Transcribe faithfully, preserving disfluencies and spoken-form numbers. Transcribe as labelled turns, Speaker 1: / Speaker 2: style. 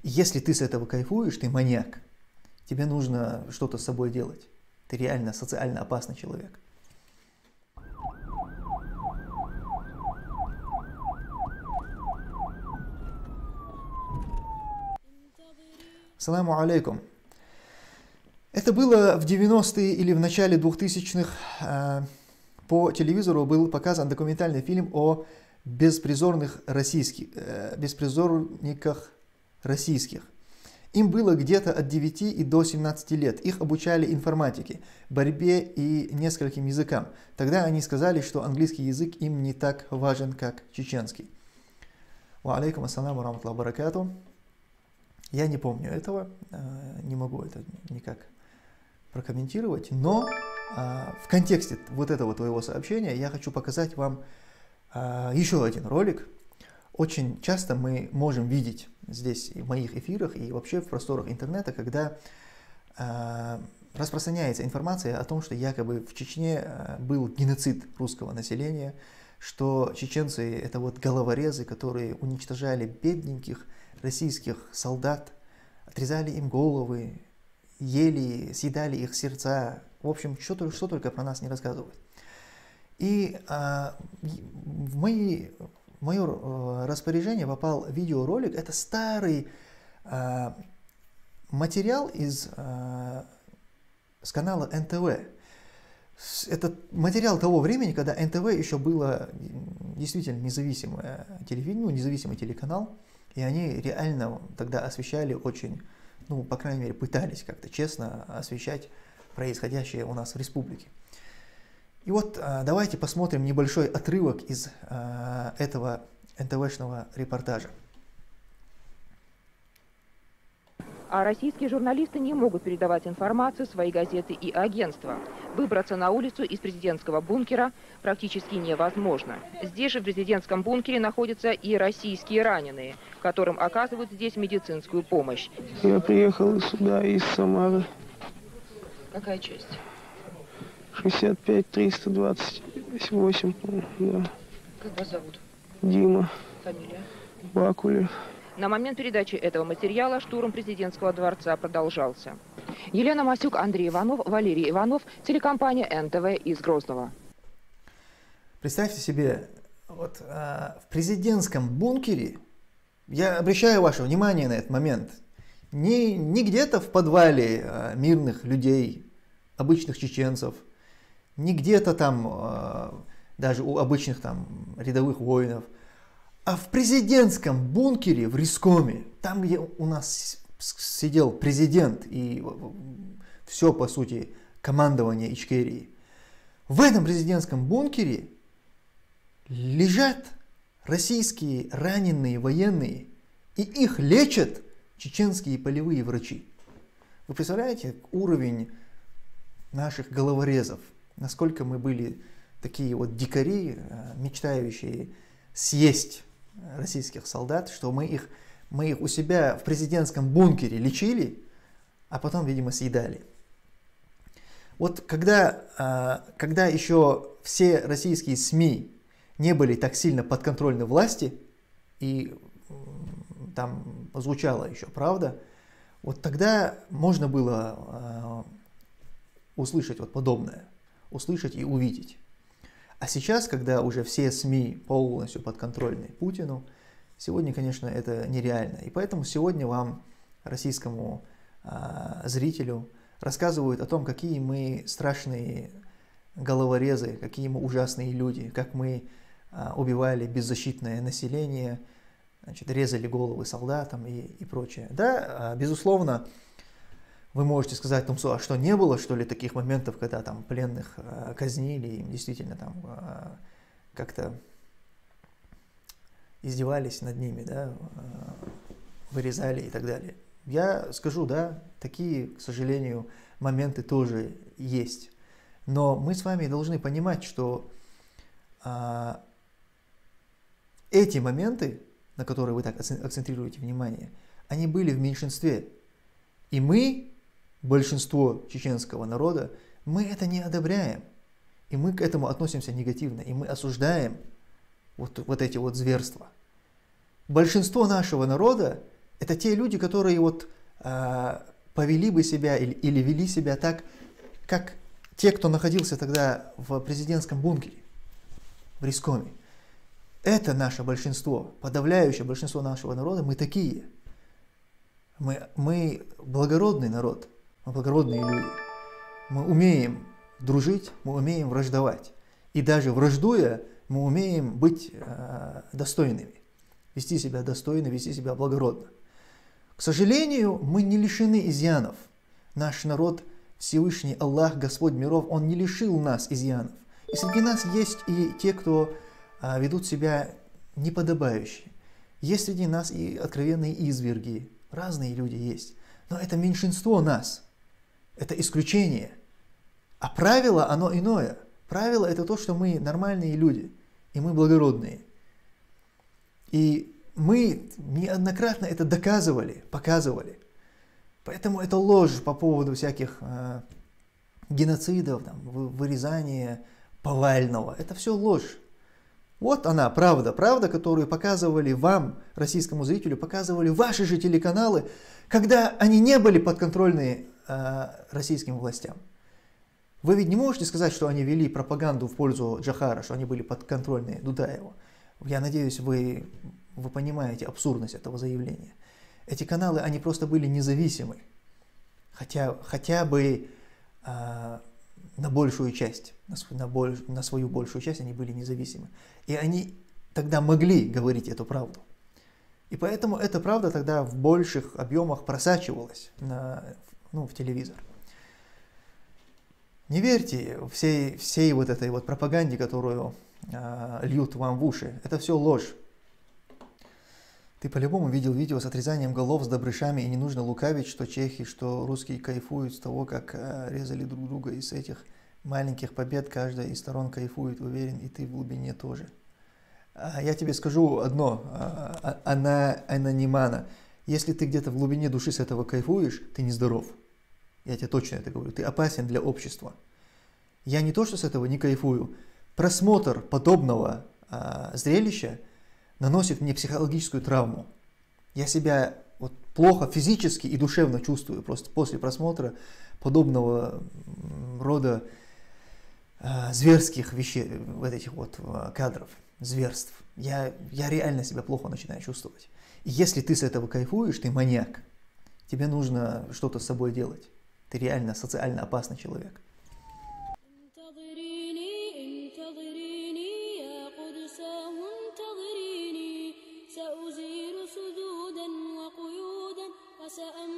Speaker 1: И если ты с этого кайфуешь, ты маньяк. Тебе нужно что-то с собой делать. Ты реально социально опасный человек. Ассаламу алейкум. Это было в девяностые или в начале двухтысячных. По телевизору был показан документальный фильм о беспризорных российских, беспризорниках российских. Им было где-то от девяти и до семнадцати лет. Их обучали информатике, борьбе и нескольким языкам. Тогда они сказали, что английский язык им не так важен, как чеченский. Ва алейкум ассаламу раматлаху баракату. Я не помню этого, не могу это никак прокомментировать, но в контексте вот этого твоего сообщения я хочу показать вам еще один ролик. Очень часто мы можем видеть здесь и в моих эфирах и вообще в просторах интернета, когда распространяется информация о том, что якобы в Чечне был геноцид русского населения, что чеченцы это вот головорезы, которые уничтожали бедненьких российских солдат, отрезали им головы, ели, съедали их сердца. В общем, что, что только про нас не рассказывают. И а, в, мои, в мое а, распоряжение попал видеоролик. Это старый а, материал из а, с канала эн тэ вэ. Это материал того времени, когда эн тэ вэ еще было действительно независимое телевидение, ну, независимый телеканал. И они реально тогда освещали очень, ну, по крайней мере, пытались как-то честно освещать происходящее у нас в республике. И вот давайте посмотрим небольшой отрывок из этого эн тэ вэ-шного репортажа.
Speaker 2: А российские журналисты не могут передавать информацию в свои газеты и агентства. Выбраться на улицу из президентского бункера практически невозможно. Здесь же, в президентском бункере, находятся и российские раненые, которым оказывают здесь медицинскую помощь.
Speaker 3: Я приехал сюда из Самары.
Speaker 2: Какая часть?
Speaker 3: шестьдесят пять триста двадцать восемь, да.
Speaker 2: Как вас зовут?
Speaker 3: Дима.
Speaker 2: Фамилия?
Speaker 3: Бакулев.
Speaker 2: На момент передачи этого материала штурм президентского дворца продолжался. Елена Масюк, Андрей Иванов, Валерий Иванов, телекомпания эн тэ вэ из Грозного.
Speaker 1: Представьте себе, вот а, в президентском бункере, я обращаю ваше внимание на этот момент, не, не где-то в подвале а, мирных людей, обычных чеченцев, не где-то там а, даже у обычных там рядовых воинов, а в президентском бункере в Рискоме, там, где у нас сидел президент и все, по сути, командование Ичкерии, в этом президентском бункере лежат российские раненые военные, и их лечат чеченские полевые врачи. Вы представляете уровень наших головорезов, насколько мы были такие вот дикари, мечтающие съесть российских солдат, что мы их, мы их у себя в президентском бункере лечили, а потом, видимо, съедали. Вот когда, когда еще все российские СМИ не были так сильно подконтрольны власти, и там звучала еще правда, вот тогда можно было услышать вот подобное, услышать и увидеть. А сейчас, когда уже все СМИ полностью подконтрольны Путину, сегодня, конечно, это нереально. И поэтому сегодня вам, российскому а, зрителю, рассказывают о том, какие мы страшные головорезы, какие мы ужасные люди, как мы а, убивали беззащитное население, значит, резали головы солдатам и, и прочее. Да, а, безусловно, вы можете сказать, ну, а что, не было, что ли, таких моментов, когда там пленных э, казнили, им действительно там э, как-то издевались над ними, да, э, вырезали и так далее. Я скажу, да, такие, к сожалению, моменты тоже есть. Но мы с вами должны понимать, что э, эти моменты, на которые вы так акцентрируете внимание, они были в меньшинстве. И мы, большинство чеченского народа, мы это не одобряем. И мы к этому относимся негативно. И мы осуждаем вот, вот эти вот зверства. Большинство нашего народа Это те люди, которые вот а, повели бы себя или, или вели себя так, как те, кто находился тогда в президентском бункере, в Рискоме. Это наше большинство, подавляющее большинство нашего народа, мы такие. Мы, мы благородный народ, мы благородные люди. Мы умеем дружить, мы умеем враждовать. И даже враждуя, мы умеем быть э, достойными, вести себя достойно, вести себя благородно. К сожалению, мы не лишены изъянов. Наш народ, Всевышний Аллах, Господь миров, Он не лишил нас изъянов. И среди нас есть и те, кто э, ведут себя неподобающе. Есть среди нас и откровенные изверги. Разные люди есть. Но это меньшинство нас. Это исключение. А правило, оно иное. Правило – это то, что мы нормальные люди. И мы благородные. И мы неоднократно это доказывали, показывали. Поэтому это ложь по поводу всяких э, геноцидов, там, вырезания повального. Это все ложь. Вот она, правда. Правда, которую показывали вам, российскому зрителю, показывали ваши же телеканалы, когда они не были подконтрольны э, российским властям. Вы ведь не можете сказать, что они вели пропаганду в пользу Джохара, что они были подконтрольны Дудаеву. Я надеюсь, вы, вы понимаете абсурдность этого заявления. Эти каналы, они просто были независимы. Хотя, хотя бы э, на большую часть, на, на, боль, на свою большую часть они были независимы. И они тогда могли говорить эту правду. И поэтому эта правда тогда в больших объемах просачивалась на, ну, в телевизор. Не верьте всей, всей вот этой вот пропаганде, которую э, льют вам в уши. Это все ложь. Ты по-любому видел видео с отрезанием голов с добрышами, и не нужно лукавить, что чехи, что русские кайфуют с того, как э, резали друг друга. Из этих маленьких побед каждая из сторон кайфует, уверен, и ты в глубине тоже. А я тебе скажу одно, а, она, анонимана. Если ты где-то в глубине души с этого кайфуешь, ты нездоров. Я тебе точно это говорю. Ты опасен для общества. Я не то, что с этого не кайфую. Просмотр подобного а, зрелища наносит мне психологическую травму. Я себя вот плохо физически и душевно чувствую просто после просмотра подобного рода а, зверских вещей, вот этих вот а, кадров, зверств. Я, я реально себя плохо начинаю чувствовать. И если ты с этого кайфуешь, ты маньяк. Тебе нужно что-то с собой делать. Ты реально социально опасный человек.
Speaker 4: سأزيل سدودا وقيودا وسأمنع